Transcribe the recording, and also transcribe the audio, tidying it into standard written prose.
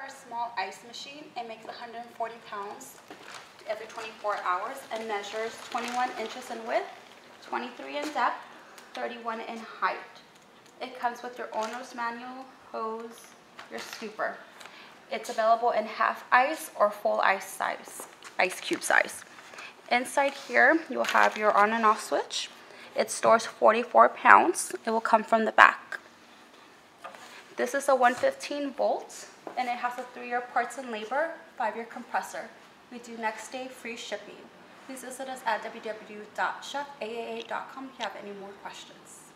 our small ice machine. It makes 140 pounds every 24 hours and measures 21 inches in width, 23 in depth, 31 in height. It comes with your owner's manual, hose, your scooper. It's available in half ice or full ice size, ice cube size. Inside here, you'll have your on and off switch. It stores 44 pounds. It will come from the back. This is a 115 volt, and it has a 3-year parts and labor, 5-year compressor. We do next day free shipping. Please visit us at www.chefaaa.com if you have any more questions.